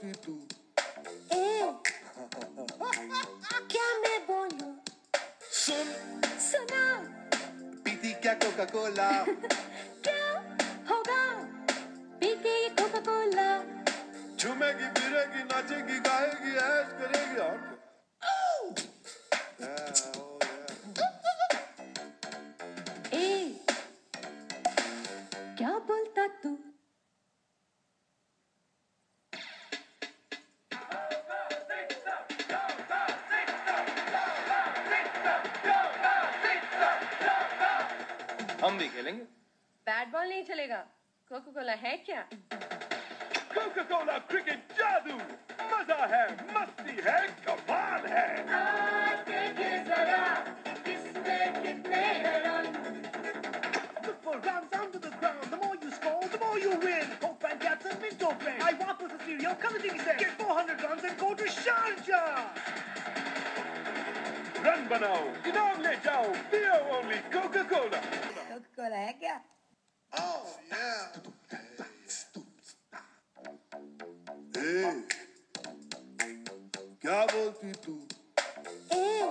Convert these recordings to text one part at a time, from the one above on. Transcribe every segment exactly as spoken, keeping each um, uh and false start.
बोलती तू? ए, क्या मैं बोलूं? सुन, सुना, पीती क्या कोका कोला? क्या होगा पी के ये कोका कोला? झूमेगी, फिरेगी, नाचेगी, गाएगी, ऐश करेगी और ए, क्या बोलता तू? हम भी खेलेंगे। बैट बॉल नहीं चलेगा, कोका कोला है क्या? कोका कोला क्रिकेट जादू, मजा है, मस्ती है, कमाल है। Look for rounds under the ground. The more you score, the more you win. Coke fan gets a Minto friend. I walk with a cereal, come to the Get four hundred runs and go to Sharjah. Run बनाओ, इनाम ले जाओ, पियो only Coca Cola. Coca Cola है क्या? Oh yeah. Hey, क्या बोलती तू? ए,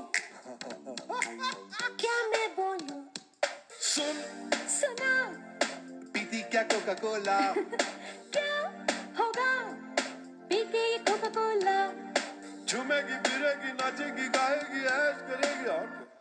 क्या मैं बोलूं? सुन, सुना, पीती क्या कोका कोला? क्या होगा पी के ये कोका कोला? झूमेगी, फिरेगी, नाचेगी, गाएगी, ऐश करेगी और